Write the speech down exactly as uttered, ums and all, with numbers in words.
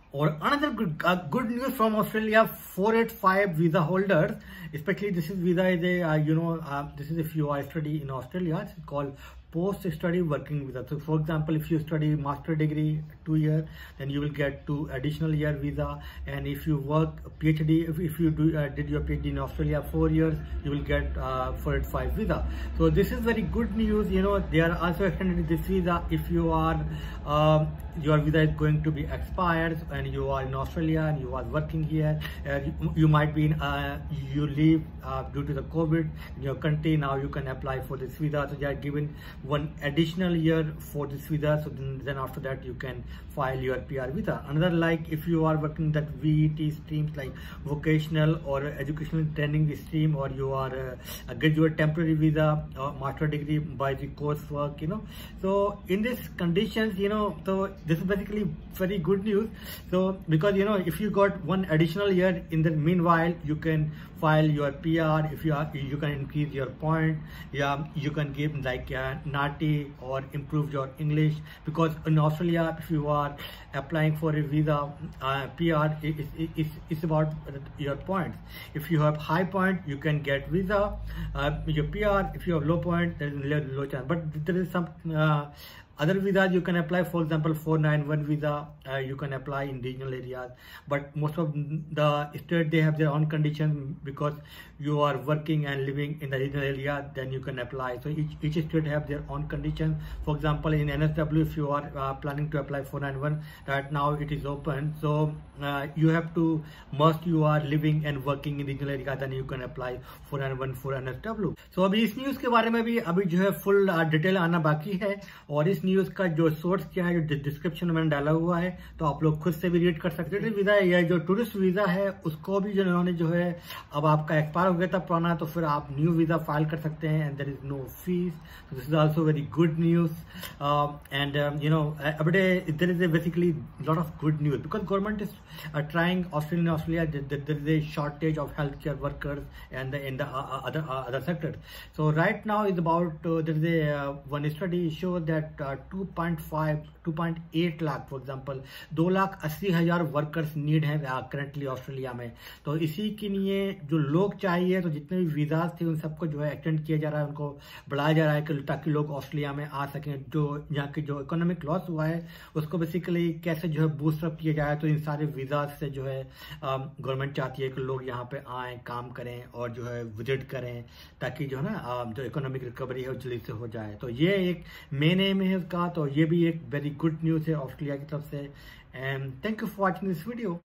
Or another good uh, good news from Australia, four eighty-five visa holders, especially this is visa is a uh, you know uh, this is if you are study in Australia, it's called post-study working visa. So for example, if you study master degree two year, then you will get two additional year visa. And if you work PhD, if, if you do uh, did your PhD in Australia four years, you will get uh, four eighty-five visa. So this is very good news. You know, they are also extended this visa if you are um, your visa is going to be expired and you are in Australia and you are working here. Uh, you, you might be in uh, you leave uh, due to the COVID in your country. Now you can apply for this visa. So they are given one additional year for this visa. So then, then after that you can file your P R visa. Another, like if you are working that V E T streams like vocational or educational training stream, or you are uh, a graduate temporary visa or master degree by the coursework, you know. So in these conditions, you know, so this is basically very good news. So because you know, if you got one additional year in the meanwhile, you can file your P R. If you are, you can increase your point. Yeah, you can give like uh, NATI or improve your English, because in Australia, if you are applying for a visa, uh, P R is it, it, it's about your points. If you have high point, you can get visa. Uh, your P R, if you have low point, there is low, low chance. But there is some uh, other visas you can apply. For example, four ninety-one visa, uh, you can apply in regional areas. But most of the states, they have their own conditions, because you are working and living in the regional area, then you can apply. So each, each state have their own conditions. For example, in N S W, if you are uh, planning to apply four ninety-one, right now it is open. So uh, you have to, must you are living and working in regional area, then you can apply four ninety-one for N S W. So अभी इस news के बारे में भी अभी जो है full detail आना बाकी है, और इस न्यूज का जो सोर्स क्या है जो डिस्क्रिप्शन में मैंने डाला हुआ है, तो आप लोग खुद से भी रीड कर सकते हैं। वीजा या जो टूरिस्ट वीजा है उसको भी जो इन्होंने जो है, अब आपका एक्सपायर हो गया था पुराना, तो फिर आप न्यू वीजा फाइल कर सकते हैं and there is no fees. So this is also very good news. Uh, and um, you know, every day there is a basically lot of good news, because government is uh, trying Australia, Australia there, there is a shortage of healthcare workers and the, in the uh, other uh, other sectors. So right now is about uh, there is a uh, one study show that uh, two point five two point eight lakh for example दो लाख अस्सी हजार workers need है currently Australia में. तो इसी के लिए जो लोग चाहिए, तो जितने भी वीजाज थे उन सबको जो है एक्सटेंड किया जा रहा है, उनको बढ़ाया जा रहा है कि ताकि लोग ऑस्ट्रेलिया में आ सकें. जो यहाँ की जो इकोनॉमिक लॉस हुआ है उसको बेसिकली कैसे जो है बूस्ट अप किया जाए. तो इन सारे वीजाज से जो है गवर्नमेंट चाहती है कि लोग यहाँ पे आए, काम करें और जो है विजिट करें, ताकि जो है ना जो इकोनॉमिक रिकवरी है जल्दी से हो जाए. तो ये एक मेन एम है इसका. तो ये भी एक वेरी गुड न्यूज है ऑस्ट्रेलिया की तरफ से. And thank you for watching this video.